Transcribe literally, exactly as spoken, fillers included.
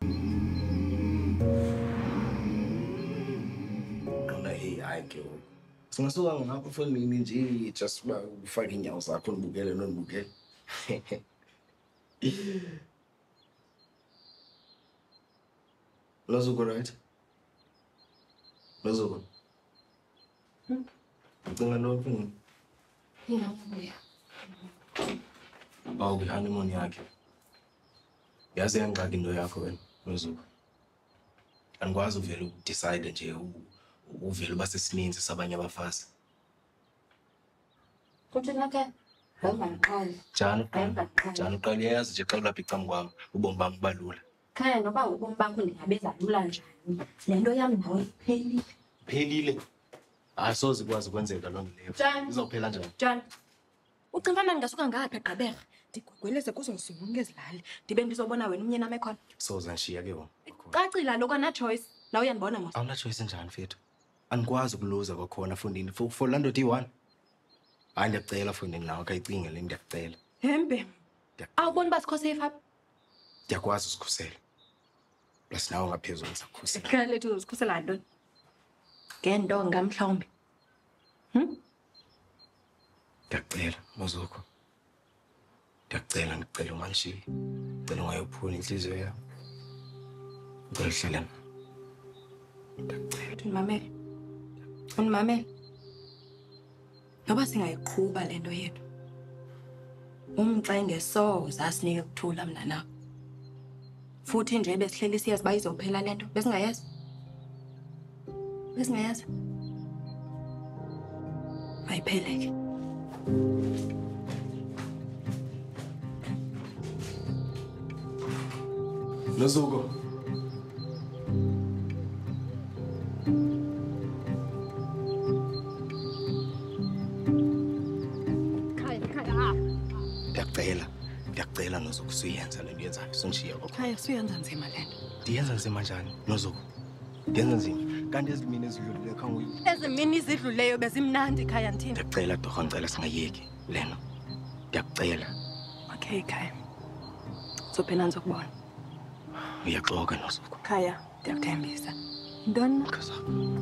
Hayi ke. Singasuka ngapha efonini nje just ba ufake inyawo zakho nibukele nonibukele. Nozuko right? Nozuko. Hmm. Ucinga nothing. Yeah. Awu ke honeymoon yakhe. Yazi yangxaki into yakho wena Nozuko. Angikwazi uvela udecide nje uvela basesininzi sabanye abafazi. Kuthina ke? Hayibanqala. Njani? Njani uqala yazi nje xa ulapha icam kwami ubomi bami balula. Khaya noba ubomi bakho ndingabeza lula njani. Le nto yam nawe iphelile. Phelile. Asoze kwazi kwenzeka loo nto leyo. Izophela njani? Njani? Ucinga mna ngasuka ngapha eGqeberha ndigwegweleze kuzo zonke ezilali ndibe ndizobona wena umnyeni am ekhona. Soze ngishiya ke wona. Cacila lo kana choice. La uyandibona mos. Awuna choice njani mfethu? Angikwazi ukuluza kwakhona fundini for for lando D one. Hayi ndiyacela fundini nawe kayicinge le ndiyacela. Hembe. Awubona basikhose ifapha? Ndiyakwazi ukusikhusela. Plus nawe ngaphezulu ngisakhusela. Ikhaya lethu uzikhusela ntoni? Ngento ngamhlawumbi. Hm? Ndiyacela Nozuko. Ndiyacela ngicela umanishiye. Ngicela ungayophula inhliziyo yami. Ngicela ndiyacela. Mamela. Unimamela. Noba singayiqhuba le nto yethu. Umcenge soze asinike ukuthula mna nawe. Futhi nje besihleli siyazi ba izophela le nto. Besingayazi. Besingayazi. Ayipheleke. Nozuko. Khaya, khaya. Ndiyacela, ndiyacela Nozuko suyenza le nto yenzayo songishiya kokho. Khaya suyenza nzima le nto. Ndiyenza nzima njani Nozuko? Ndiyenza nzima. Kanti ezimini ezidlulileyo khange uyi. Ezimini izidluleyo bezimnandi khaya nthini? Ndiyacela torho ngicela singayeki lena. Ndiyacela. Okay khaya. Sophela nzokubona. Uyaxoka Nozuko. Khaya, ndiyakuthembisa. Ntoni? Khaza.